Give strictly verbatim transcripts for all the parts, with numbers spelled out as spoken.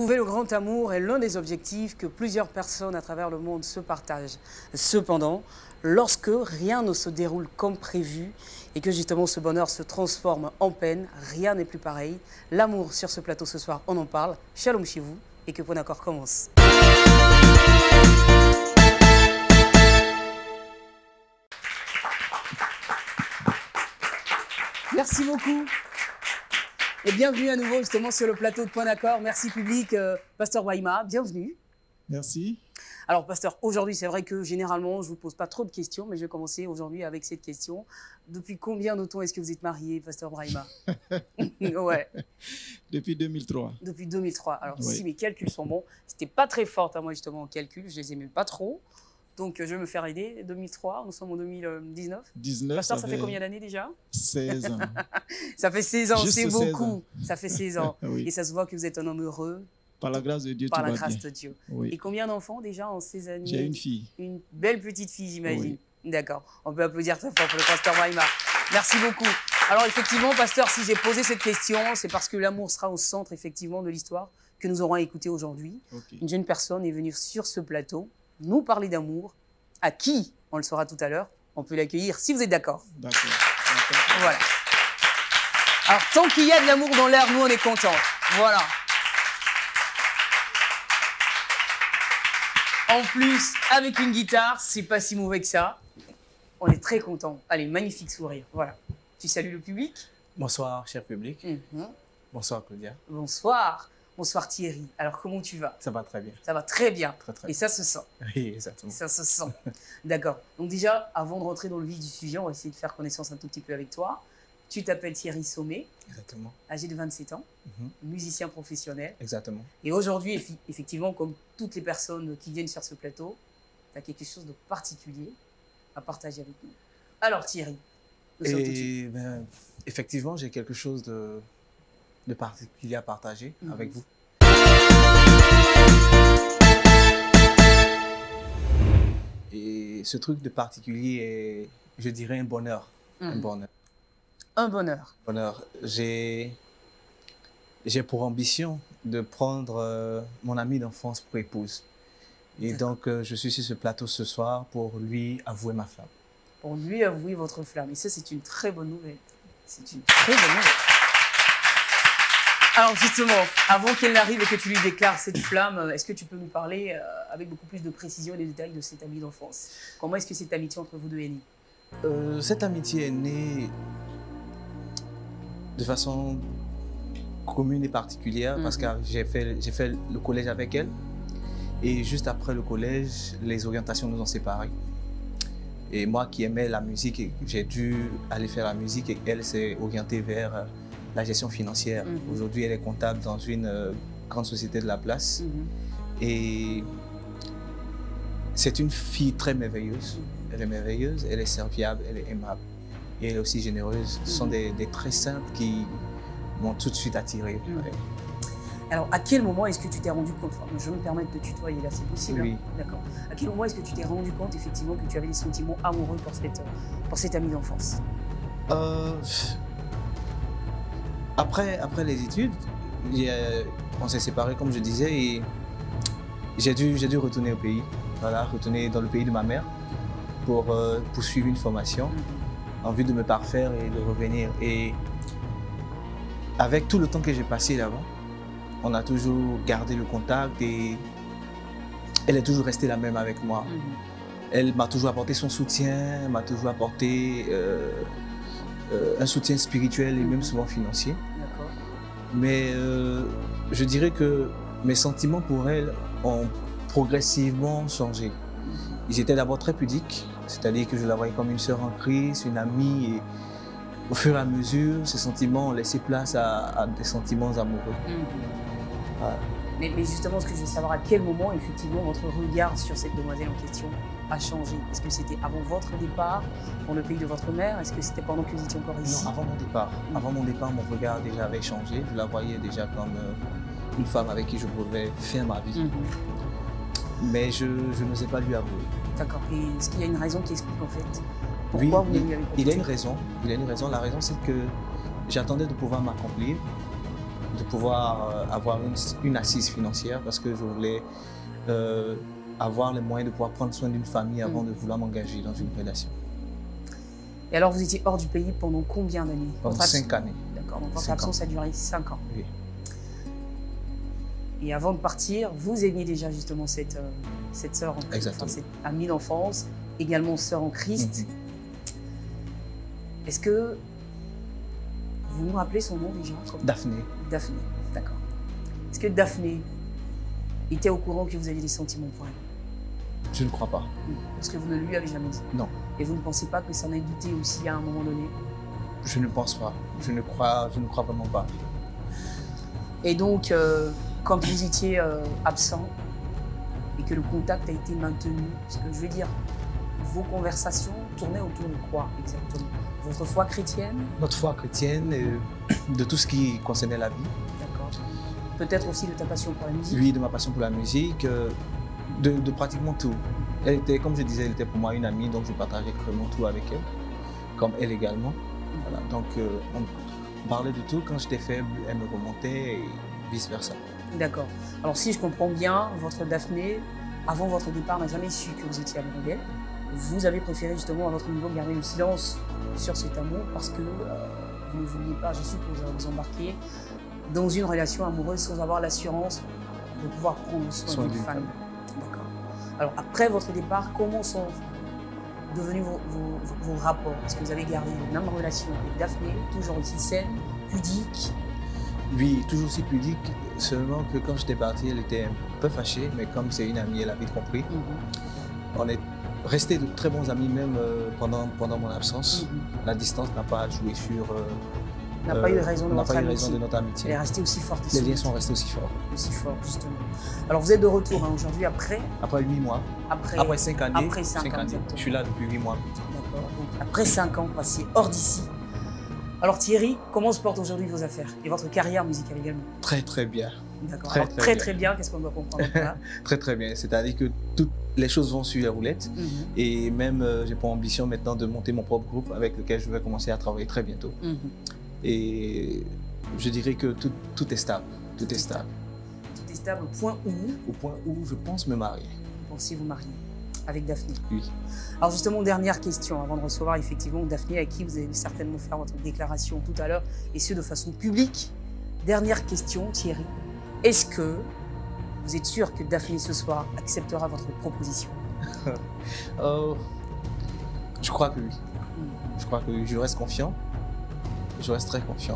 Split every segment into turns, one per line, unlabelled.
Trouver le grand amour est l'un des objectifs que plusieurs personnes à travers le monde se partagent. Cependant, lorsque rien ne se déroule comme prévu et que justement ce bonheur se transforme en peine, rien n'est plus pareil. L'amour sur ce plateau ce soir, on en parle. Shalom chez vous et que Point d'accord commence. Merci beaucoup. Et bienvenue à nouveau justement sur le plateau de Point d'accord. Merci public, euh, Pasteur Brahima, bienvenue.
Merci.
Alors Pasteur, aujourd'hui c'est vrai que généralement je ne vous pose pas trop de questions, mais je vais commencer aujourd'hui avec cette question. Depuis combien de temps est-ce que vous êtes marié, Pasteur Brahima? Ouais.
Depuis deux mille trois.
Depuis deux mille trois. Alors
oui.
Si mes calculs sont bons, c'était pas très fort à moi justement en calcul, je les aimais pas trop. Donc, je vais me faire aider. deux mille trois, nous sommes en deux mille dix-neuf.
dix-neuf,
Pasteur, ça,
ça
fait combien d'années déjà?
seize ans.
Ça fait seize ans, c'est beaucoup.
Ans.
Ça fait seize ans.
Oui.
Et ça se voit que vous êtes un homme heureux.
Par la grâce de Dieu,
Par
tout
la
va
grâce
bien.
de Dieu.
Oui.
Et combien d'enfants déjà en ces années?
J'ai une fille.
Une belle petite fille, j'imagine.
Oui.
D'accord. On peut applaudir très fort pour le Pasteur Brahima. Merci beaucoup. Alors, effectivement, Pasteur, si j'ai posé cette question, c'est parce que l'amour sera au centre, effectivement, de l'histoire que nous aurons à écouter aujourd'hui.
Okay.
Une jeune personne est venue sur ce plateau nous parler d'amour. À qui, on le saura tout à l'heure, on peut l'accueillir si vous êtes d'accord.
D'accord.
Voilà. Alors, tant qu'il y a de l'amour dans l'air, nous, on est contents. Voilà. En plus, avec une guitare, c'est pas si mauvais que ça. On est très contents. Allez, magnifique sourire. Voilà. Tu salues le public?
Bonsoir, cher public.
Mm-hmm.
Bonsoir, Claudia.
Bonsoir. Bonsoir, Thierry. Alors, comment tu vas?
Ça va très bien.
Ça va très bien.
Très, très
Et
bien.
ça se sent.
Oui, exactement.
Ça se sent. D'accord. Donc déjà, avant de rentrer dans le vif du sujet, on va essayer de faire connaissance un tout petit peu avec toi. Tu t'appelles Thierry Sommet,
Exactement.
âgé de vingt-sept ans,
Mhm.
musicien professionnel.
Exactement.
Et aujourd'hui, effi- effectivement, comme toutes les personnes qui viennent sur ce plateau, tu as quelque chose de particulier à partager avec nous. Alors Thierry, nous sommes tout de suite.
Et ben, effectivement, j'ai quelque chose de, de particulier à partager
Mhm.
avec vous. Et ce truc de particulier est, je dirais, un bonheur. Un
Mhm.
bonheur.
Un bonheur.
Bonheur. J'ai, j'ai pour ambition de prendre euh, mon ami d'enfance pour épouse. Et
D'accord.
donc, euh, je suis sur ce plateau ce soir pour lui avouer ma flamme.
Pour lui avouer votre flamme. Et ça, c'est une très bonne nouvelle. C'est une très bonne nouvelle. Alors justement, avant qu'elle n'arrive et que tu lui déclares cette flamme, est-ce que tu peux nous parler euh, avec beaucoup plus de précision et de détails de cette amie d'enfance? Comment est-ce que cette amitié entre vous deux est née?
Euh, cette amitié est née de façon commune et particulière
Mhm.
parce que j'ai fait, j'ai fait le collège avec elle. Et juste après le collège, les orientations nous ont séparés. Et moi qui aimais la musique, j'ai dû aller faire la musique et elle s'est orientée vers euh, la gestion financière.
Mhm.
Aujourd'hui, elle est comptable dans une euh, grande société de la place.
Mhm.
Et c'est une fille très merveilleuse. Elle est merveilleuse, elle est serviable, elle est aimable. Et elle est aussi généreuse. Ce sont
Mhm.
des, des traits simples qui m'ont tout de suite attiré.
Mhm.
Ouais.
Alors, à quel moment est-ce que tu t'es rendu compte, enfin, je vais me permettre de tutoyer là, c'est possible?
Oui.
Hein? D'accord. À quel moment est-ce que tu t'es rendu compte effectivement que tu avais des sentiments amoureux pour cette, pour cette amie d'enfance?
Euh, après, après les études, il y a- on s'est séparés, comme je disais, et j'ai dû, j'ai dû retourner au pays. Voilà, retourner dans le pays de ma mère pour euh, poursuivre une formation
Mhm.
en vue de me parfaire et de revenir. Et avec tout le temps que j'ai passé là-bas, on a toujours gardé le contact et elle est toujours restée la même avec moi.
Mhm.
Elle m'a toujours apporté son soutien, m'a toujours apporté euh, euh, un soutien spirituel et
Mhm.
même souvent financier.
D'accord.
Mais euh, je dirais que mes sentiments pour elle ont progressivement changé.
Mhm.
Ils étaient d'abord très pudiques, c'est-à-dire que je la voyais comme une sœur en Christ, une amie. Et au fur et à mesure, ces sentiments ont laissé place à, à des sentiments amoureux.
Mhm.
Voilà.
Mais, mais justement, ce que je veux savoir, à quel moment, effectivement, votre regard sur cette demoiselle en question a changé? Est-ce que c'était avant votre départ, dans le pays de votre mère? Est-ce que c'était pendant que vous étiez encore ici?
Non, avant mon départ. Avant mon départ, mon regard déjà avait changé. Je la voyais déjà comme euh, une femme avec qui je pouvais faire ma vie.
Mhm.
Mais je, je n'osais pas lui avouer.
D'accord. Et est-ce qu'il y a une raison qui explique, en fait, pourquoi
Oui,
vous ne
il,
lui avez pas
il y a
dit?
une raison. Il y a une raison. La raison, c'est que j'attendais de pouvoir m'accomplir de pouvoir euh, avoir une, une assise financière parce que je voulais euh, avoir les moyens de pouvoir prendre soin d'une famille avant mmh. de vouloir m'engager dans une relation.
Et alors, vous étiez hors du pays pendant combien d'années?
Pendant votre cinq années.
D'accord, donc votre absence a duré cinq ans.
Oui.
Et avant de partir, vous aimiez déjà justement cette, euh, cette sœur en Christ, enfin, cette amie d'enfance, également sœur en Christ. Mm-hmm. Est-ce que vous nous rappelez son nom déjà?
Daphné.
Daphné, d'accord. Est-ce que Daphné était au courant que vous aviez des sentiments pour elle?
Je ne crois pas.
Parce que vous ne lui avez jamais dit?
Non. Et
vous ne pensez pas que ça en ait douté aussi à un moment donné?
Je ne pense pas. Je ne crois, je ne crois vraiment pas.
Et donc, euh, quand vous étiez euh, absent et que le contact a été maintenu, ce que je veux dire, vos conversations tournaient autour de quoi exactement? Votre foi chrétienne?
Notre foi chrétienne, euh, de tout ce qui concernait la vie.
D'accord. Peut-être aussi de ta passion pour la musique?
Oui, de ma passion pour la musique, euh, de, de pratiquement tout. Elle était, comme je disais, elle était pour moi une amie, donc je partageais vraiment tout avec elle, comme elle également. Voilà, donc euh, on parlait de tout. Quand j'étais faible, elle me remontait et vice-versa.
D'accord. Alors si je comprends bien, votre Daphné, avant votre départ, n'a jamais su que vous étiez amoureux d'elle. Vous avez préféré justement à votre niveau garder le silence sur cet amour parce que euh, vous ne vouliez pas, je suppose, vous embarquer dans une relation amoureuse sans avoir l'assurance de pouvoir prendre soin d'une femme. D'accord. Alors après votre départ, comment sont devenus vos, vos, vos rapports? Est-ce que vous avez gardé la même relation avec Daphné, toujours aussi saine, pudique?
Oui, toujours aussi pudique, seulement que quand j'étais parti, elle était un peu fâchée, mais comme c'est une amie, elle a vite compris. Mm-hmm. On est restés de très bons amis même euh, pendant, pendant mon absence. Mm-hmm. La distance n'a pas joué sur... Euh,
n'a euh, pas eu raison de notre
pas eu
amitié.
raison de notre amitié.
Elle est restée aussi forte.
Les liens sont restés aussi forts.
Aussi forts, justement. Alors vous êtes de retour hein, aujourd'hui après
Après huit mois.
Après,
après cinq années.
Après cinq, cinq ans. Années.
Je suis là depuis huit mois.
D'accord. Donc après cinq ans passés hors d'ici. Alors Thierry, comment se portent aujourd'hui vos affaires et votre carrière musicale également?
Très très bien.
D'accord. Très, très, très bien, très bien. Qu'est-ce qu'on doit comprendre là?
Très très bien. C'est-à-dire que toutes les choses vont sur les roulettes. Mm-hmm. Et même euh, j'ai pour ambition maintenant de monter mon propre groupe avec lequel je vais commencer à travailler très bientôt. Mm-hmm. Et je dirais que tout, tout est stable. Tout, tout est stable.
Tout est stable au point où?
Au point où je pense me marier.
Vous pensez vous marier avec Daphné?
Oui.
Alors justement, dernière question avant de recevoir effectivement Daphné, à qui vous allez certainement faire votre déclaration tout à l'heure, et ce de façon publique. Dernière question, Thierry. Est-ce que vous êtes sûr que Daphné ce soir acceptera votre proposition?
euh, Je crois que oui. Mm. Je crois que oui. Je reste confiant. Je reste très confiant.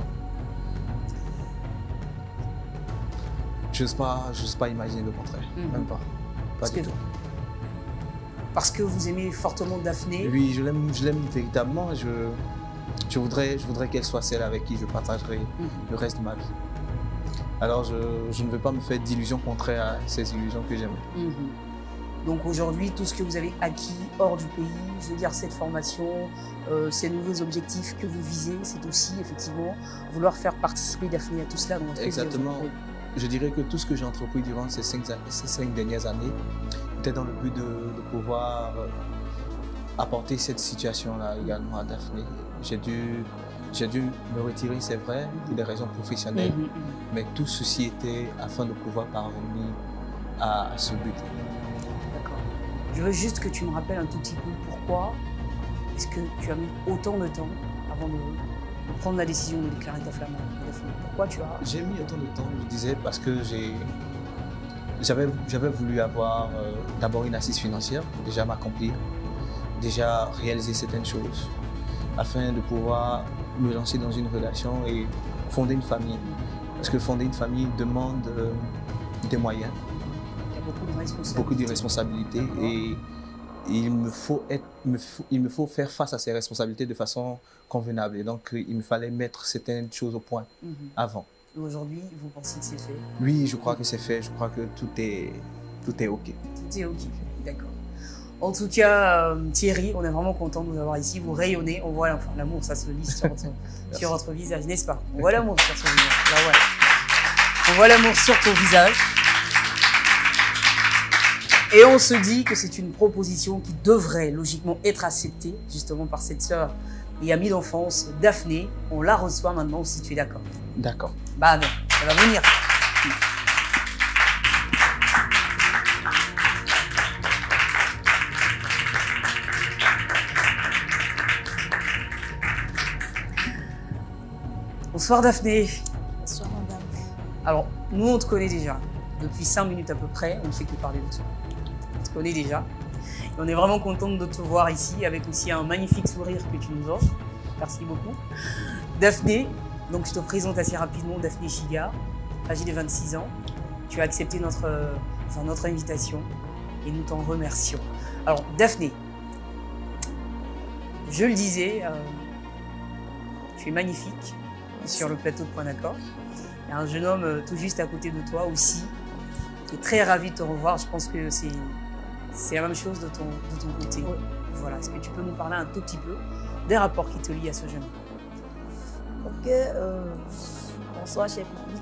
Je n'ose pas, pas imaginer le contraire. Mm. Même pas. Pas
Parce
du
que...
tout.
Parce que vous aimez fortement Daphné?
Oui, je l'aime, je l'aime véritablement. Je, je voudrais, je voudrais qu'elle soit celle avec qui je partagerai mmh. le reste de ma vie. Alors, je, je ne veux pas me faire d'illusions contraires à ces illusions que j'aime.
Mmh. Donc aujourd'hui, tout ce que vous avez acquis hors du pays, je veux dire cette formation, euh, ces nouveaux objectifs que vous visez, c'est aussi effectivement vouloir faire participer Daphné à tout cela dans votre vie.
Exactement. Je dirais que tout ce que j'ai entrepris durant ces cinq, ces cinq dernières années était dans le but de, de pouvoir apporter cette situation-là également à Daphné. J'ai dû, j'ai dû me retirer, c'est vrai, pour des raisons professionnelles, mmh, mmh. mais tout ceci était afin de pouvoir parvenir à, à ce but.
D'accord. Je veux juste que tu me rappelles un tout petit peu pourquoi est-ce que tu as mis autant de temps avant de, de prendre la décision de déclarer ta flamme à Daphné? Pourquoi tu as...
J'ai mis autant de temps, je disais, parce que j'ai... J'avais, j'avais voulu avoir euh, d'abord une assise financière, déjà m'accomplir, déjà réaliser certaines choses, afin de pouvoir me lancer dans une relation et fonder une famille. Parce que fonder une famille demande euh, des moyens,
il y a beaucoup de responsabilités,
beaucoup de responsabilités et, et il, me faut être, me faut, il me faut faire face à ces responsabilités de façon convenable. Et donc, il me fallait mettre certaines choses au point mm-hmm. avant.
Aujourd'hui, vous pensez que c'est fait?
Oui, je crois que c'est fait. Je crois que tout est, tout est OK.
Tout est OK, d'accord. En tout cas, euh, Thierry, on est vraiment content de vous avoir ici. Vous rayonnez. On voit enfin, l'amour, ça se lit sur votre, sur votre visage, n'est-ce pas? On voit l'amour sur son visage. Là, voilà. On voit l'amour sur ton visage. Et on se dit que c'est une proposition qui devrait logiquement être acceptée, justement par cette sœur et amie d'enfance, Daphné. On la reçoit maintenant, si tu es d'accord.
D'accord.
Bah non. Elle va venir. Bonsoir Daphné.
Bonsoir madame.
Alors, nous on te connaît déjà. Depuis cinq minutes à peu près, on ne fait que parler de toi. On te connaît déjà. Et on est vraiment contente de te voir ici avec aussi un magnifique sourire que tu nous offres. Merci beaucoup. Daphné, donc je te présente assez rapidement Daphné Chiga, âgée de vingt-six ans. Tu as accepté notre, euh, enfin, notre invitation et nous t'en remercions. Alors Daphné, je le disais, euh, tu es magnifique sur le plateau de Point d'accord. Il y a un jeune homme euh, tout juste à côté de toi aussi, qui est très ravi de te revoir. Je pense que c'est la même chose de ton, de ton côté.
Oui.
Voilà. Est-ce que tu peux nous parler un tout petit peu des rapports qui te lient à ce jeune homme?
Ok, euh, bonsoir cher public.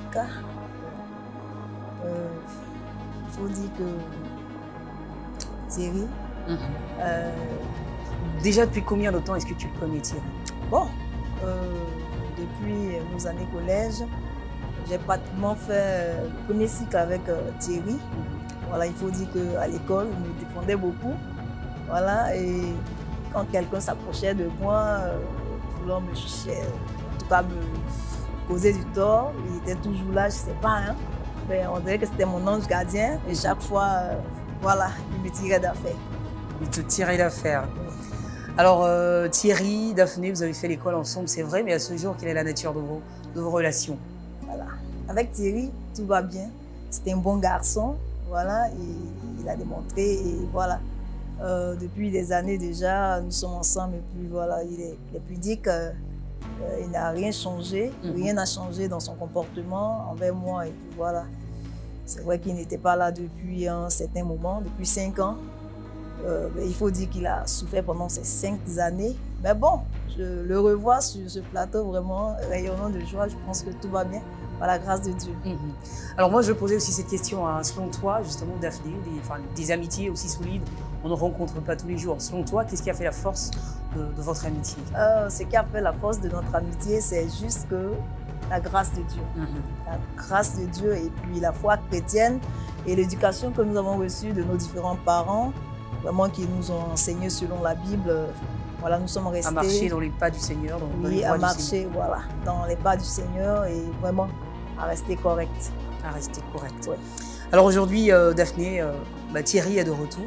Euh, Il faut dire que Thierry,
Mm-hmm.
euh,
Déjà, depuis combien de temps est-ce que tu le connais, Thierry?
bon, euh, depuis nos années collège, j'ai pratiquement fait le premier cycle avec euh, Thierry. Voilà, il faut dire qu'à l'école, il me défendait beaucoup. Voilà, et quand quelqu'un s'approchait de moi, euh, voulant me chercher, en tout cas me causer du tort, il était toujours là, je ne sais pas. Hein. Mais on dirait que c'était mon ange gardien. Et chaque fois, euh, voilà, il me tirait d'affaire.
Il te tirait d'affaire. Alors, euh, Thierry, Daphné, vous avez fait l'école ensemble, c'est vrai, mais à ce jour, quelle est la nature de vos, de vos relations?
Voilà. Avec Thierry, tout va bien. C'était un bon garçon, voilà, et il a démontré, et voilà. Euh, depuis des années déjà, nous sommes ensemble, et puis voilà, il est, il est pudique, euh, euh, il n'a rien changé,
Mm-hmm.
rien n'a changé dans son comportement envers moi, et puis voilà. C'est vrai qu'il n'était pas là depuis un certain moment, depuis cinq ans. Euh, mais il faut dire qu'il a souffert pendant ces cinq années. Mais bon, je le revois sur ce plateau vraiment rayonnant de joie. Je pense que tout va bien, par la grâce de Dieu.
Mm-hmm. Alors moi, je posais aussi cette question, hein. Selon toi, justement, Daphné, des, enfin, des amitiés aussi solides, on ne rencontre pas tous les jours. Selon toi, qu'est-ce qui a fait la force de, de votre amitié?
Euh, ce qui a fait la force de notre amitié, c'est juste que la grâce de Dieu.
Mm-hmm.
La grâce de Dieu et puis la foi chrétienne et l'éducation que nous avons reçue de nos différents parents, vraiment qui nous ont enseigné selon la Bible. Voilà, nous sommes restés...
À marcher dans les pas du Seigneur, dans, dans
Oui,
les voies
à
du
marcher,
Seigneur.
voilà, dans les pas du Seigneur et vraiment à rester correct.
À rester correct.
Ouais.
Alors aujourd'hui, euh, Daphné, euh, bah, Thierry est de retour.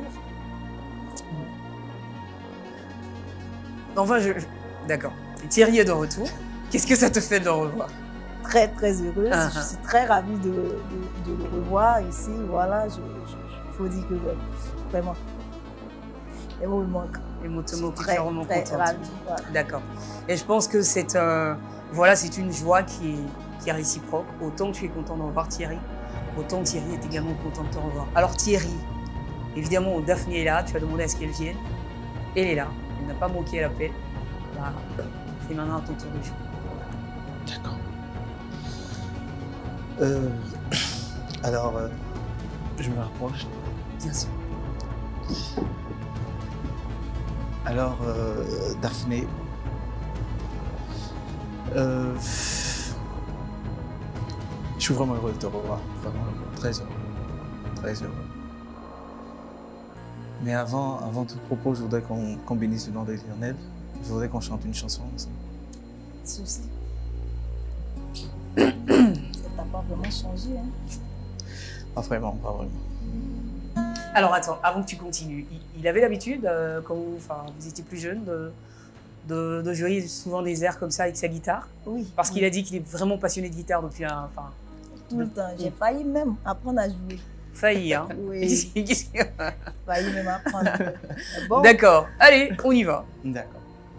Enfin, je... D'accord. Thierry est de retour. Qu'est-ce que ça te fait de le revoir?
Très, très heureuse.
Uh-huh.
Je suis très ravie de, de, de le revoir ici. Voilà, il faut dire que ouais, vraiment, les mots me manquent.
Les mots te manquent, tu es
Très,
vraiment
très
contente.
ravie. Voilà.
D'accord. Et je pense que c'est un... voilà, c'est une joie qui est, qui est réciproque. Autant tu es content de revoir Thierry, autant Thierry est également content de te revoir. Alors Thierry, évidemment, Daphné est là, tu as demandé à ce qu'elle vienne. Elle est là, elle n'a pas manqué à l'appel. Bah, c'est maintenant à ton tour de jouer.
D'accord. Euh, alors, euh, je me rapproche.
Bien sûr.
Alors, euh, Daphné, euh, je suis vraiment heureux de te revoir, vraiment heureux, très heureux, très heureux. Mais avant, avant tout propos, je voudrais qu'on qu'on bénisse le nom de l'Éternel. Je voudrais qu'on chante une chanson ensemble.
Souci. Ça n'a pas vraiment changé. Hein?
Pas vraiment, pas vraiment.
Alors attends, avant que tu continues, il, il avait l'habitude, euh, quand vous, enfin, vous étiez plus jeune, de, de, de jouer souvent des airs comme ça avec sa guitare?
Oui.
Parce qu'il
oui.
a dit qu'il est vraiment passionné de guitare depuis un... Enfin,
Tout le temps. J'ai failli même apprendre à jouer.
failli, hein.
Oui.
Qu'est-ce qu'il y a?
Failli même apprendre. Mais bon,
D'accord, allez, on y va.
D'accord.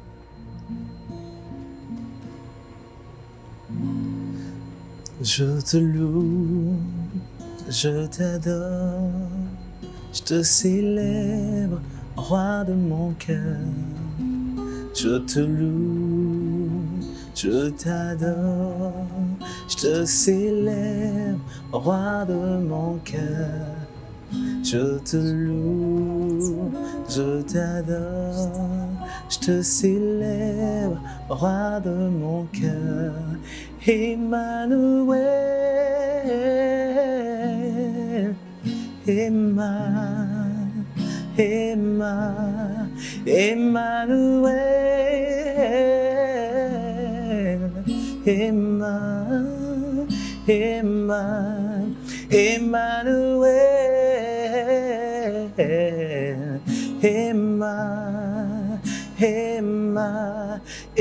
Je te loue, je t'adore, je te célèbre, roi de mon cœur. Je te loue, je t'adore, je te célèbre, roi de mon cœur. Je te loue, je t'adore, je te célèbre, roi de mon cœur, Emmanuel, Emma, Emma, Emmanuel, Emma, Emma, Emmanuel, Emma, Emma,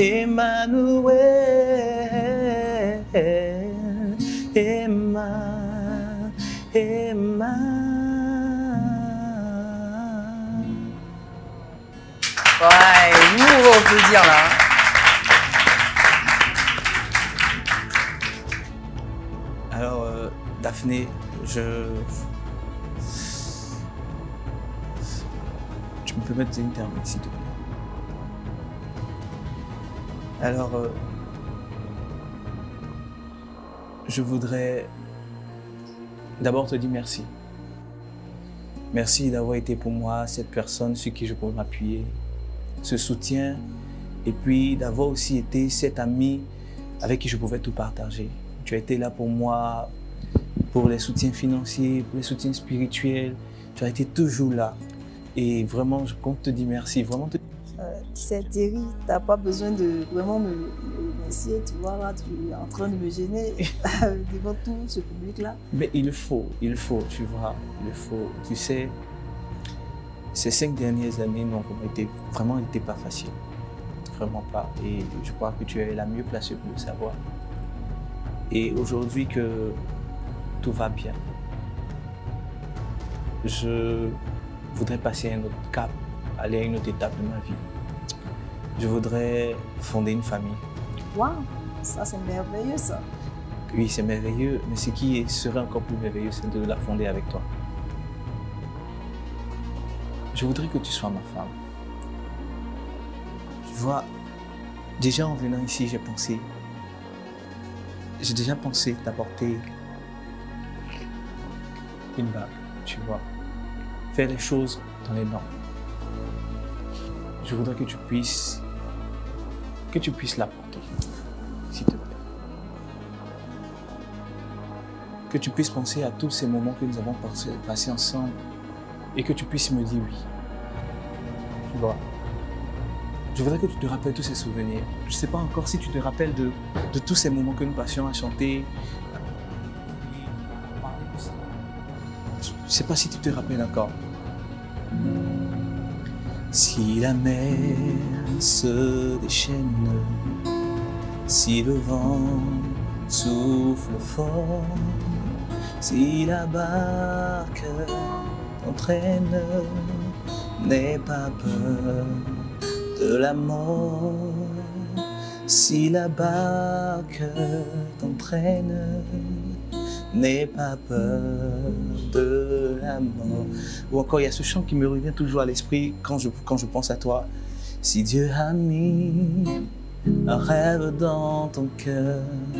Emmanuel, Emma, Emma.
Ouais, nous on va applaudir là.
Alors, euh, Daphné, je... Tu me permets de t'intervenir, s'il te plaît. Alors, euh, je voudrais d'abord te dire merci. Merci d'avoir été pour moi cette personne sur qui je peux m'appuyer, ce soutien, et puis d'avoir aussi été cet ami avec qui je pouvais tout partager. Tu as été là pour moi, pour les soutiens financiers, pour les soutiens spirituels. Tu as été toujours là. Et vraiment, je compte te dire merci. Vraiment te...
Euh, tu sais, Thierry, tu n'as pas besoin de vraiment me, me remercier. Tu vois, là, tu es en train de me gêner devant tout ce public-là.
Mais il faut, il faut, tu vois, il faut. Tu sais, ces cinq dernières années n'ont été, vraiment été pas faciles. Vraiment pas. Et je crois que tu es la mieux placée pour le savoir. Et aujourd'hui que tout va bien, je voudrais passer à un autre cap, aller à une autre étape de ma vie. Je voudrais fonder une famille.
Waouh, ça c'est merveilleux ça.
Oui, c'est merveilleux, mais ce qui serait encore plus merveilleux, c'est de la fonder avec toi. Je voudrais que tu sois ma femme. Tu vois, déjà en venant ici, j'ai pensé, j'ai déjà pensé t'apporter une bague, tu vois. Faire les choses dans les normes. Je voudrais que tu puisses, que tu puisses l'apporter, s'il te plaît. Que tu puisses penser à tous ces moments que nous avons passés, passés ensemble et que tu puisses me dire oui. Tu vois. Je voudrais que tu te rappelles tous ces souvenirs. Je ne sais pas encore si tu te rappelles de, de tous ces moments que nous passions à chanter. Je ne sais pas si tu te rappelles encore. Si la mer se déchaîne, si le vent souffle fort, si la barque t'entraîne, n'aie pas peur de la mort. Si la barque t'entraîne, n'aie pas peur de la mort. Ou encore, il y a ce chant qui me revient toujours à l'esprit quand je, quand je pense à toi. Si Dieu a mis un rêve dans ton cœur,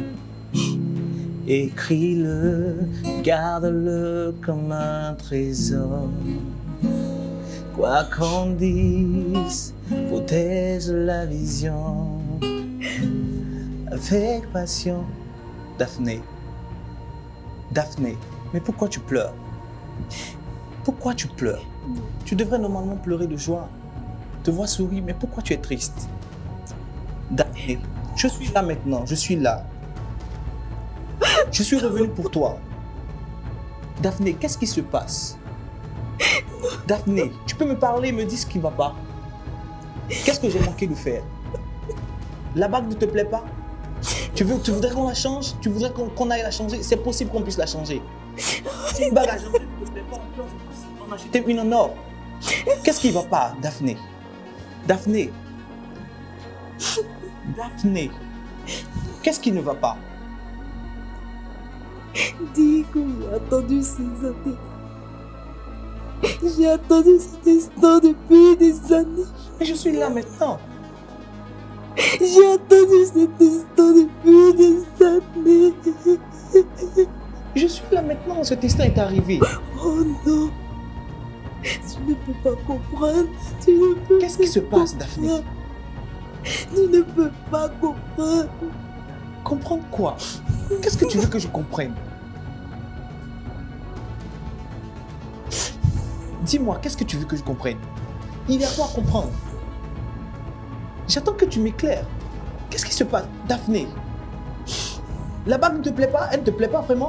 écris-le, garde-le comme un trésor. Quoi qu'on dise, protège la vision avec passion. Daphné, Daphné, mais pourquoi tu pleures? Pourquoi tu pleures? Tu devrais normalement pleurer de joie. Te vois sourire, mais pourquoi tu es triste? Daphné, je suis là maintenant, je suis là. Je suis revenu pour toi. Daphné, qu'est-ce qui se passe? Daphné, tu peux me parler, me dire ce qui ne va pas. Qu'est-ce que j'ai manqué de faire? La bague ne te plaît pas? Tu, veux, tu voudrais qu'on la change? Tu voudrais qu'on qu'on aille la changer? C'est possible qu'on puisse la changer. Si une bague à changer ne te plaît pas, on peut en acheter une en or. Qu'est-ce qui ne va pas, Daphné? Daphné. Daphné. Qu'est-ce qui ne va pas?
Dis que j'ai attendu ces années. J'ai attendu cet instant depuis des années.
Mais je suis là maintenant.
J'ai attendu cet instant depuis des années.
Je suis là maintenant, cet instant est arrivé.
Oh non. Tu ne peux pas comprendre. Tu ne peux
Qu'est-ce qui se passe, Daphné?
ne peux pas comprendre.
Comprendre quoi? Qu'est-ce que tu veux que je comprenne? Dis-moi, qu'est-ce que tu veux que je comprenne? Il y a quoi à comprendre? J'attends que tu m'éclaires. Qu'est-ce qui se passe? Daphné, la bague ne te plaît pas? Elle ne te plaît pas vraiment?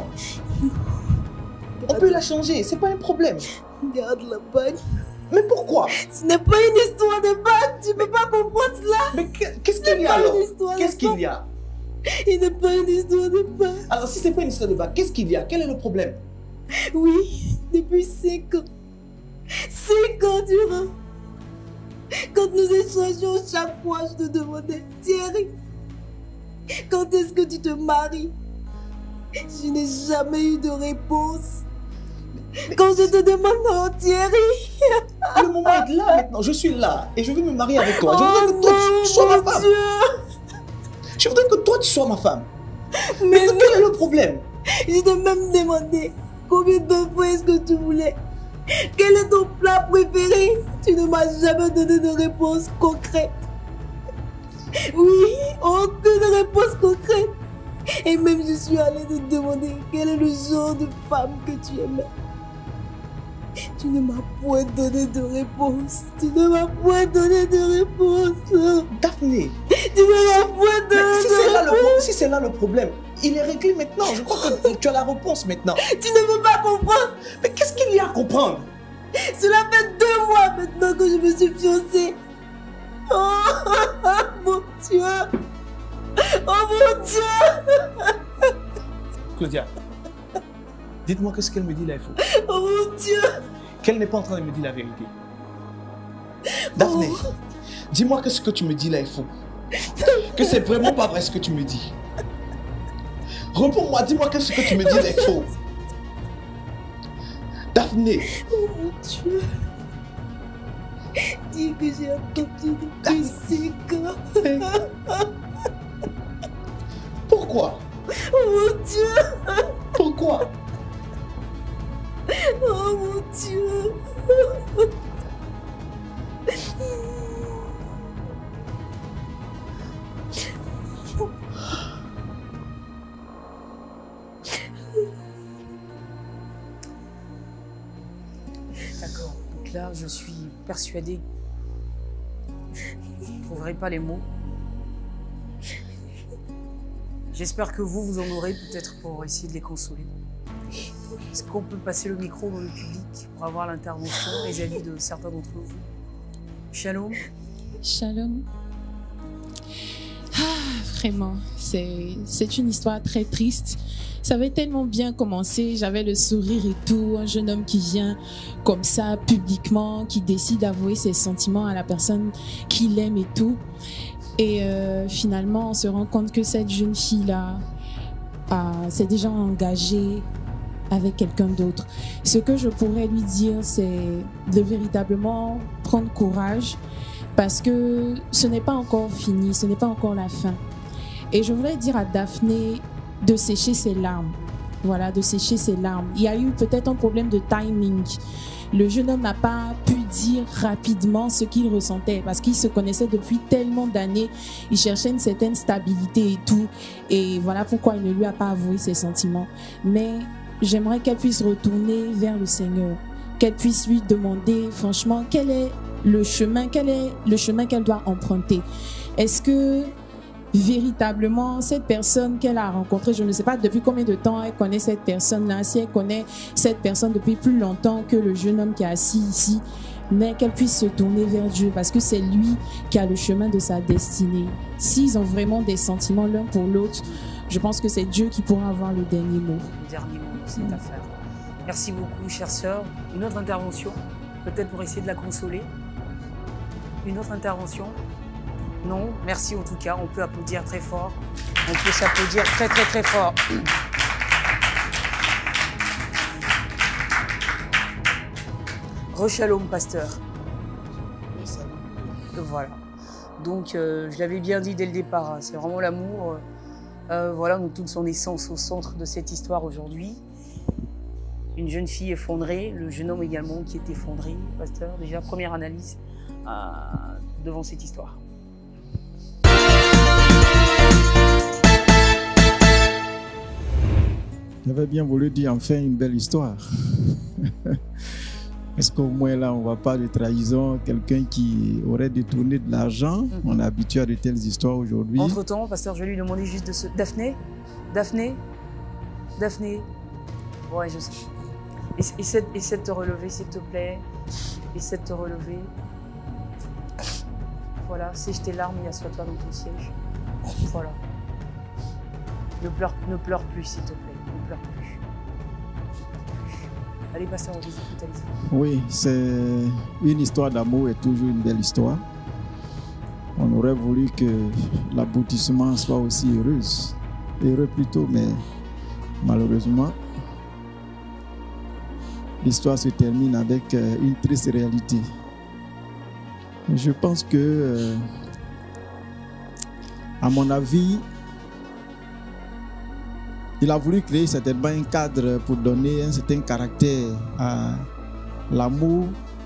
On peut la changer, c'est pas un problème.
Garde la bague.
Mais pourquoi?
Ce n'est pas une histoire de bague, tu peux pas comprendre cela.
Mais qu'est-ce qu'il y a alors? Qu'est-ce qu'il y a?
Il n'est pas une histoire de bague.
Alors si c'est pas une histoire de bague, qu'est-ce qu'il y a? Quel est le problème?
Oui, depuis cinq ans. Cinq ans durant. Quand nous échangeons chaque fois, je te demandais, Thierry, quand est-ce que tu te maries? Je n'ai jamais eu de réponse. Quand je te demande, non, Thierry.
Le moment est là maintenant, je suis là et je veux me marier avec toi. Je voudrais
Oh
que toi
non,
tu sois
mon
ma femme.
Dieu.
Je voudrais que toi tu sois ma femme.
Mais
Mais
non,
quel est le problème?
je t'ai même demandé combien de fois est-ce que tu voulais. Quel est ton plat préféré? Tu ne m'as jamais donné de réponse concrète. Oui, aucune réponse concrète. Et même je suis allée te demander quel est le genre de femme que tu aimais. Tu ne m'as point donné de réponse. Tu ne m'as point donné de réponse.
Daphné,
Tu ne m'as point
mais
donné
si
de
c'est là, le
réponse.
pro- si c'est là le problème, il est réglé maintenant. Je crois que tu as la réponse maintenant.
Tu ne veux pas comprendre.
Mais qu'est-ce qu'il y a à comprendre?
Cela fait deux mois maintenant que je me suis fiancée. Oh, mon Dieu. Oh mon Dieu.
Claudia, dites-moi que ce qu'elle me dit là est faux.
Oh mon Dieu.
Qu'elle n'est pas en train de me dire la vérité. Daphné,
Oh.
dis-moi que ce que tu me dis là est faux. Que c'est vraiment pas vrai ce que tu me dis. Réponds-moi, dis-moi que ce que tu me dis là est faux. Daphné,
Oh mon Dieu. Dis que j'ai attendu depuis cinq ans.
pourquoi?
Oh mon Dieu.
Pourquoi?
Oh mon Dieu.
D'accord. Donc là, je suis persuadée que je ne trouverai pas les mots. J'espère que vous, vous en aurez peut-être pour essayer de les consoler. Est-ce qu'on peut passer le micro dans le public pour avoir l'intervention et les avis de certains d'entre vous? Shalom.
Shalom. Ah, vraiment, c'est c'est une histoire très triste. Ça avait tellement bien commencé, j'avais le sourire et tout, un jeune homme qui vient comme ça publiquement, qui décide d'avouer ses sentiments à la personne qu'il aime et tout. Et euh, finalement, on se rend compte que cette jeune fille-là euh, s'est déjà engagée avec quelqu'un d'autre. Ce que je pourrais lui dire, c'est de véritablement prendre courage parce que ce n'est pas encore fini, ce n'est pas encore la fin. Et je voudrais dire à Daphné de sécher ses larmes. Voilà, de sécher ses larmes. Il y a eu peut-être un problème de timing. Le jeune homme n'a pas pu dire rapidement ce qu'il ressentait parce qu'il se connaissait depuis tellement d'années. Il cherchait une certaine stabilité et tout. Et voilà pourquoi il ne lui a pas avoué ses sentiments. Mais j'aimerais qu'elle puisse retourner vers le Seigneur. Qu'elle puisse lui demander franchement quel est le chemin, quel est le chemin qu'elle doit emprunter. Est-ce que véritablement cette personne qu'elle a rencontrée, je ne sais pas depuis combien de temps elle connaît cette personne-là, si elle connaît cette personne depuis plus longtemps que le jeune homme qui est assis ici, mais qu'elle puisse se tourner vers Dieu parce que c'est lui qui a le chemin de sa destinée. S'ils ont vraiment des sentiments l'un pour l'autre, je pense que c'est Dieu qui pourra avoir le dernier mot.
Le dernier mot de cette affaire. Merci beaucoup, chère sœur. Une autre intervention, peut-être pour essayer de la consoler. Une autre intervention? Non, merci en tout cas. On peut applaudir très fort. On peut s'applaudir très très très fort. Rechalom, pasteur. Voilà. Donc, euh, je l'avais bien dit dès le départ, hein, c'est vraiment l'amour. Euh, voilà, donc toute son essence au centre de cette histoire aujourd'hui. Une jeune fille effondrée, le jeune homme également qui est effondré. Pasteur, déjà, première analyse euh, devant cette histoire.
J'avais bien voulu dire enfin une belle histoire. Est-ce qu'au moins là, on ne voit pas de trahison, quelqu'un qui aurait détourné de l'argent? Mm-hmm. On est habitué à de telles histoires aujourd'hui.
Entre-temps, pasteur, je vais lui demander juste de se... Daphné Daphné Daphné Ouais, je sais. Essaie, essaie de te relever, s'il te plaît. Essaie de te relever. Voilà, sèche tes larmes et assois-toi dans ton siège. Voilà. Ne pleure, ne pleure plus, s'il te plaît. Ne pleure plus. Allez, pasteur, on vous écoute, allez-y.
Oui, c'est une histoire d'amour est toujours une belle histoire. On aurait voulu que l'aboutissement soit aussi heureuse. Heureux plutôt, mais malheureusement, l'histoire se termine avec une triste réalité. Je pense que, euh, à mon avis, il a voulu créer certainement un cadre pour donner un certain caractère à l'amour,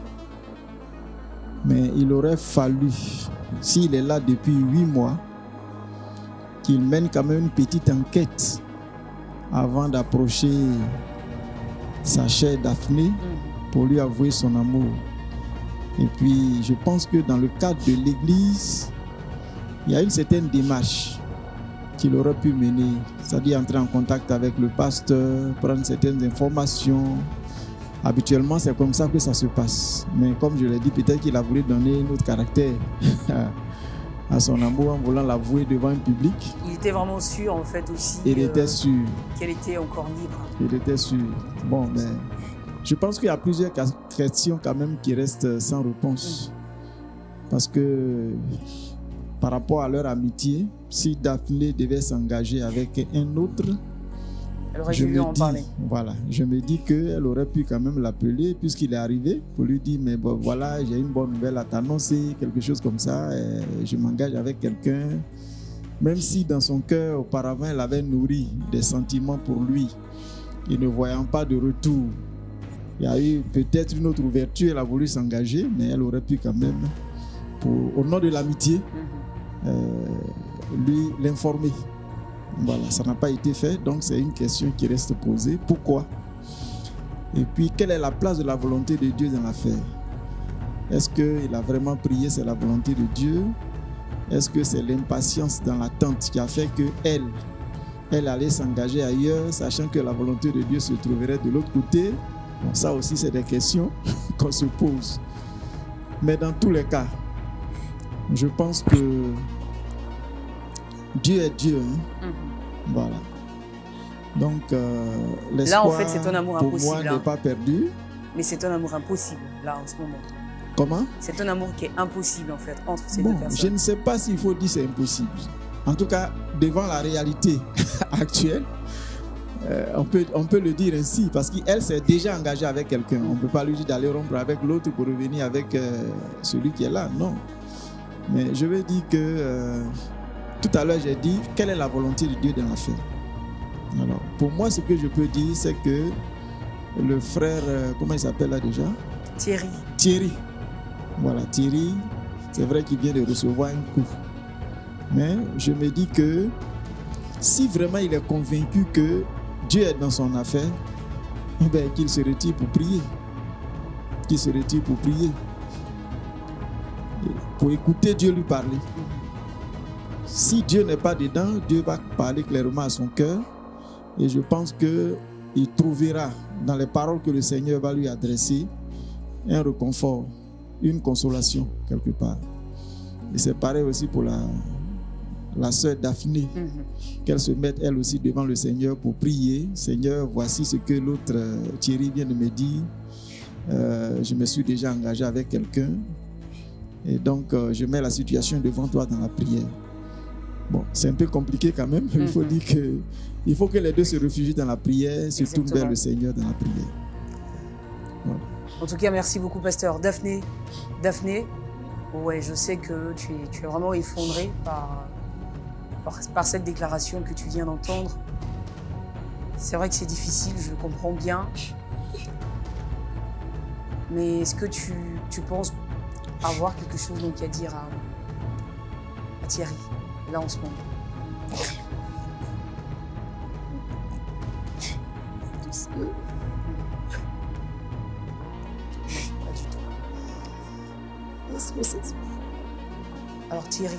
mais il aurait fallu, s'il est là depuis huit mois, qu'il mène quand même une petite enquête avant d'approcher sa chère Daphné pour lui avouer son amour. Et puis, je pense que dans le cadre de l'Église, il y a une certaine démarche qu'il aurait pu mener, c'est-à-dire entrer en contact avec le pasteur, prendre certaines informations. Habituellement, c'est comme ça que ça se passe. Mais comme je l'ai dit, peut-être qu'il a voulu donner un autre caractère à son amour en voulant l'avouer devant un public.
Il était vraiment sûr, en fait, aussi.
Il
euh,
était sûr.
Qu'elle était encore libre.
Il était sûr. Bon, mais je pense qu'il y a plusieurs questions quand même qui restent sans réponse. Parce que par rapport à leur amitié, si Daphné devait s'engager avec un autre,
elle aurait
je
dû lui
me
en
dis,
parler.
Voilà, je me dis qu'elle aurait pu quand même l'appeler puisqu'il est arrivé pour lui dire, mais bon, voilà, j'ai une bonne nouvelle à t'annoncer, quelque chose comme ça, et je m'engage avec quelqu'un. Même si dans son cœur, auparavant, elle avait nourri des sentiments pour lui, et ne voyant pas de retour, il y a eu peut-être une autre ouverture, elle a voulu s'engager, mais elle aurait pu quand même, pour, au nom de l'amitié, mm-hmm. euh, lui l'informer. Voilà, ça n'a pas été fait, donc c'est une question qui reste posée. Pourquoi? Et puis, quelle est la place de la volonté de Dieu dans l'affaire? Est-ce qu'il a vraiment prié, c'est la volonté de Dieu? Est-ce que c'est l'impatience dans l'attente qui a fait qu'elle, elle allait s'engager ailleurs, sachant que la volonté de Dieu se trouverait de l'autre côté? Bon, ça aussi, c'est des questions qu'on se pose. Mais dans tous les cas, je pense que Dieu est Dieu. Hein? Mm-hmm. Voilà. Donc, euh, l'espoir,
là, en fait, c'est un amour
pour
impossible,
moi,
hein.
n'est pas perdu.
Mais c'est un amour impossible, là, en ce moment.
Comment?
C'est un amour qui est impossible, en fait, entre ces
bon,
deux personnes.
Je ne sais pas s'il faut dire c'est impossible. En tout cas, devant la réalité actuelle, euh, on, peut, on peut le dire ainsi, parce qu'elle s'est déjà engagée avec quelqu'un. On ne peut pas lui dire d'aller rompre avec l'autre pour revenir avec euh, celui qui est là. Non. Mais je veux dire que... Euh, tout à l'heure, j'ai dit, quelle est la volonté de Dieu dans l'affaire? Alors, pour moi, ce que je peux dire, c'est que le frère, euh, comment il s'appelle là déjà?
Thierry.
Thierry. Voilà, Thierry, c'est vrai qu'il vient de recevoir un coup. Mais je me dis que si vraiment il est convaincu que Dieu est dans son affaire, eh bien, qu'il se retire pour prier. Qu'il se retire pour prier. Et pour écouter Dieu lui parler. Si Dieu n'est pas dedans, Dieu va parler clairement à son cœur. Et je pense qu'il trouvera dans les paroles que le Seigneur va lui adresser un réconfort, une consolation quelque part. Et c'est pareil aussi pour la, la sœur Daphné, mm-hmm. qu'elle se mette elle aussi devant le Seigneur pour prier. Seigneur, voici ce que l'autre euh, Thierry vient de me dire. Euh, je me suis déjà engagé avec quelqu'un. Et donc, euh, je mets la situation devant toi dans la prière. Bon, c'est un peu compliqué quand même. Mm-hmm. Il faut dire que il faut que les deux se réfugient dans la prière, se tournent vers le Seigneur dans la prière. Voilà.
En tout cas, merci beaucoup, pasteur. Daphné, Daphné, ouais, je sais que tu es, tu es vraiment effondrée par, par, par cette déclaration que tu viens d'entendre. C'est vrai que c'est difficile, je comprends bien. Mais est-ce que tu, tu penses avoir quelque chose donc à dire à, à Thierry, là en ce moment?
processus.
Alors Thierry,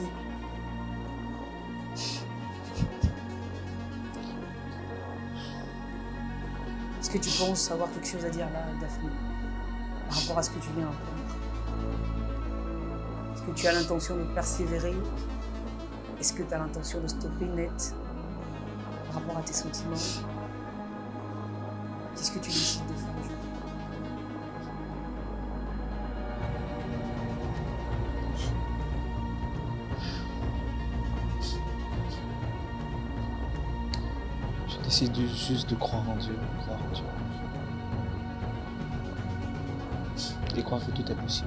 est-ce que tu penses avoir quelque chose à dire là, Daphné, par rapport à ce que tu viens d'entendre? Est-ce que tu as l'intention de persévérer? Est-ce que tu as l'intention de stopper net par rapport à tes sentiments? Qu'est-ce que tu décides de faire aujourd'hui?
Je décide de- juste de croire en Dieu, croire en Dieu. Et croire que tout est possible.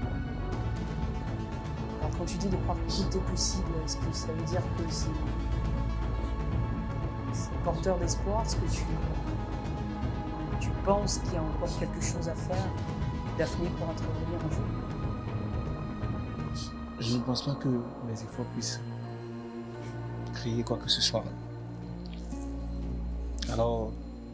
Alors quand tu dis de croire que tout est possible, est-ce que ça veut dire que c'est c'est porteur d'espoir? Est-ce que tu, tu penses qu'il y a encore quelque chose à faire, Daphné, pour intervenir un jour?
Je ne pense pas que mes efforts puissent créer quoi que ce soit. Alors,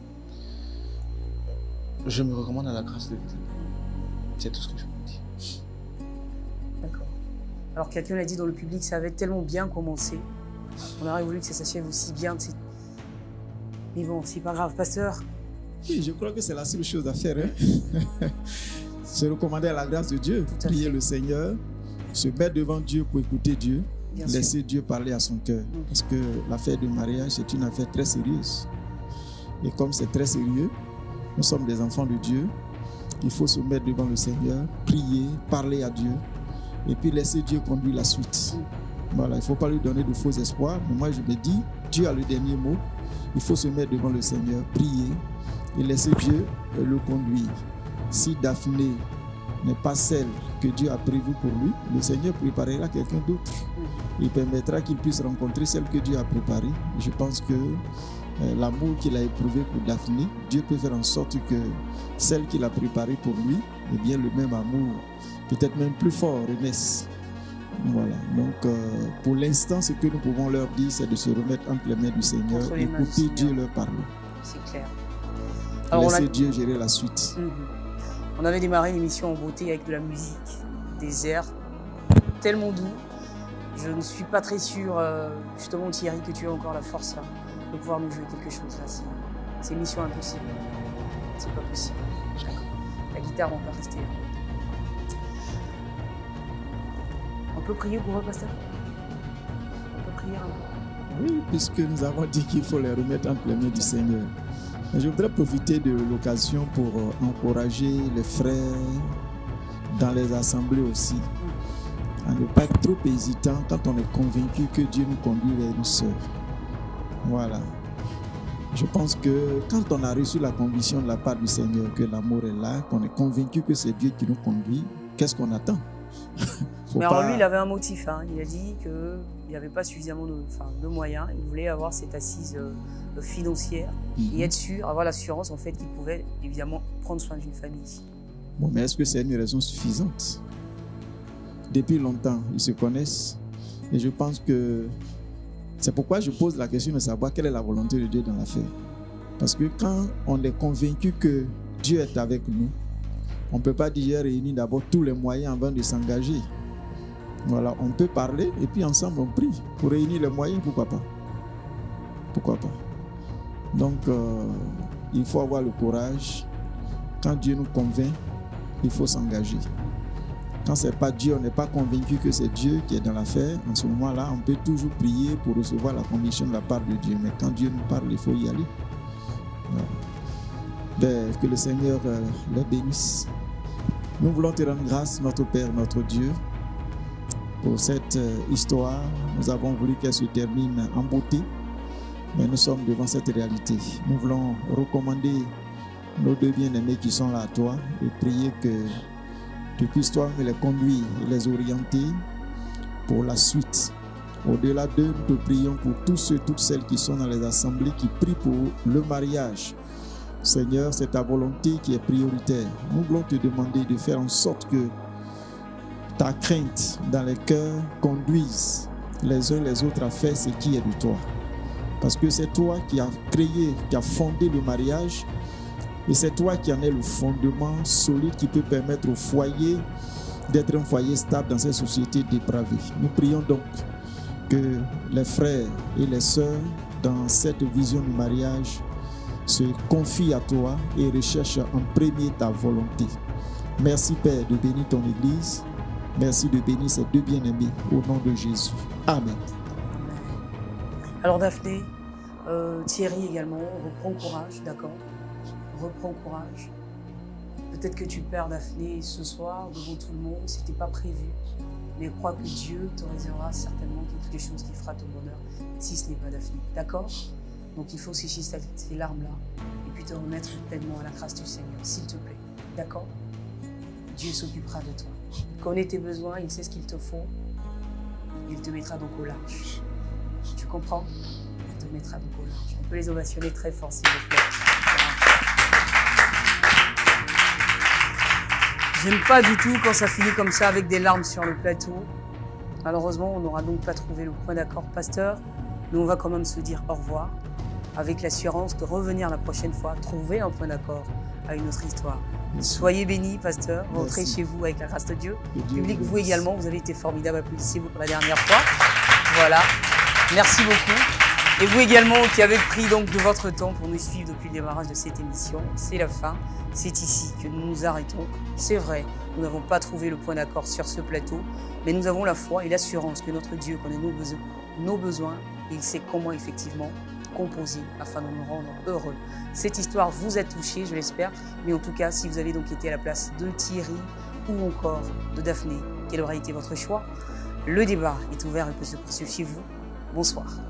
je me recommande à la grâce de Dieu. C'est tout ce que je vous dis.
D'accord. Alors quelqu'un l'a dit dans le public, ça avait tellement bien commencé. On aurait voulu que ça s'achève aussi bien. c'est- Mais bon, c'est pas grave, pasteur.
Oui, je crois que c'est la seule chose à faire. Hein? Se recommander à la grâce de Dieu,
Tout à
prier
fait.
le Seigneur, se mettre devant Dieu pour écouter Dieu,
Bien
laisser Dieu parler à son cœur.
Mm.
Parce que l'affaire du mariage, c'est une affaire très sérieuse. Et comme c'est très sérieux, nous sommes des enfants de Dieu. Il faut se mettre devant le Seigneur, prier, parler à Dieu, et puis laisser Dieu conduire la suite.
Mm.
Voilà, il ne faut pas lui donner de faux espoirs. Mais moi, je me dis, Dieu a le dernier mot. Il faut se mettre devant le Seigneur, prier et laisser Dieu le conduire. Si Daphné n'est pas celle que Dieu a prévue pour lui, le Seigneur préparera quelqu'un d'autre. Il permettra qu'il puisse rencontrer celle que Dieu a préparée. Je pense que euh, l'amour qu'il a éprouvé pour Daphné, Dieu peut faire en sorte que celle qu'il a préparée pour lui, eh bien le même amour, peut-être même plus fort, renaisse. Voilà. Donc, euh, pour l'instant, ce que nous pouvons leur dire, c'est de se remettre entre les mains du Seigneur,
Entre les mains du
écouter
Seigneur.
Dieu leur parler,
C'est clair. Alors, on, a...
laisser Dieu gérer la suite.
Mhm. On avait démarré l'émission en beauté avec de la musique, des airs tellement doux. Je ne suis pas très sûr, euh, justement Thierry, que tu aies encore la force là, de pouvoir nous jouer quelque chose là. C'est- C'est mission impossible. C'est pas possible. D'accord. La guitare, on peut rester là. On peut prier pour eux, pasteur? On peut prier un peu.
Oui, puisque nous avons dit qu'il faut les remettre entre les mains du Seigneur. Mais je voudrais profiter de l'occasion pour euh, encourager les frères dans les assemblées aussi, à ne pas être trop hésitant quand on est convaincu que Dieu nous conduit vers une sœur. Voilà. Je pense que quand on a reçu la conviction de la part du Seigneur que l'amour est là, qu'on est convaincu que c'est Dieu qui nous conduit, qu'est-ce qu'on attend? Faut
Mais alors
pas-
lui, il avait un motif. Hein. Il a dit qu'il n'y avait pas suffisamment de, enfin, de moyens. Il voulait avoir cette assise euh, financière
Mhm.
et être sûr, avoir l'assurance en fait qu'il pouvait évidemment prendre soin d'une famille.
Bon, mais est-ce que c'est une raison suffisante? Depuis longtemps, ils se connaissent. Et je pense que c'est pourquoi je pose la question de savoir quelle est la volonté de Dieu dans l'affaire. Parce que quand on est convaincu que Dieu est avec nous, on ne peut pas dire j'ai réuni d'abord tous les moyens avant de s'engager. Voilà, on peut parler et puis ensemble on prie. Pour réunir les moyens, pourquoi pas? Pourquoi pas? Donc, euh, il faut avoir le courage. Quand Dieu nous convainc, il faut s'engager. Quand ce n'est pas Dieu, on n'est pas convaincu que c'est Dieu qui est dans l'affaire, en ce moment-là, on peut toujours prier pour recevoir la conviction de la part de Dieu. Mais quand Dieu nous parle, il faut y aller. Voilà. Ben, que le Seigneur euh, les bénisse. Nous voulons te rendre grâce, notre Père, notre Dieu, pour cette euh, histoire. Nous avons voulu qu'elle se termine en beauté, mais nous sommes devant cette réalité. Nous voulons recommander nos deux bien-aimés qui sont là à toi et prier que tu puisses toi-même les conduire et les orienter pour la suite. Au-delà d'eux, nous te prions pour tous ceux, toutes celles qui sont dans les assemblées, qui prient pour le mariage. Seigneur, c'est ta volonté qui est prioritaire. Nous voulons te demander de faire en sorte que ta crainte dans les cœurs conduise les uns les autres à faire ce qui est de toi. Parce que c'est toi qui as créé, qui as fondé le mariage. Et c'est toi qui en es le fondement solide qui peut permettre au foyer d'être un foyer stable dans cette société dépravée. Nous prions donc que les frères et les sœurs dans cette vision du mariage se confient à toi et recherchent en premier ta volonté. Merci Père de bénir ton Église. Merci de bénir ces deux bien-aimés au nom de Jésus. Amen.
Alors Daphné, euh, Thierry également, reprends courage, d'accord? Reprends courage. Peut-être que tu perds Daphné ce soir devant tout le monde, c'était pas prévu. Mais crois que Dieu te réservera certainement quelque chose qui fera ton bonheur, si ce n'est pas Daphné, d'accord? Donc il faut sécher ces larmes-là et puis te remettre pleinement à la grâce du Seigneur, s'il te plaît, d'accord? Dieu s'occupera de toi. Il connaît tes besoins, il sait ce qu'il te faut. Il te mettra donc au large. Tu comprends? Il te mettra donc au large. On peut les ovationner très fort, s'il vous plaît. J'aime pas du tout quand ça finit comme ça avec des larmes sur le plateau. Malheureusement, on n'aura donc pas trouvé le point d'accord, pasteur. Mais on va quand même se dire au revoir avec l'assurance de revenir la prochaine fois, trouver un point d'accord à une autre histoire. Soyez bénis, pasteur. Rentrez chez vous avec la grâce de Dieu. Public, vous également, vous avez été formidable. Applaudissez-vous pour la dernière fois. Voilà. Merci beaucoup. Et vous également qui avez pris donc de votre temps pour nous suivre depuis le démarrage de cette émission. C'est la fin. C'est ici que nous nous arrêtons. C'est vrai, nous n'avons pas trouvé le point d'accord sur ce plateau, mais nous avons la foi et l'assurance que notre Dieu connaît nos besoins, nos besoins et il sait comment effectivement composer afin de nous rendre heureux. Cette histoire vous a touché, je l'espère, mais en tout cas, si vous avez donc été à la place de Thierry ou encore de Daphné, quel aurait été votre choix? Le débat est ouvert et peut se poursuivre chez vous. Bonsoir.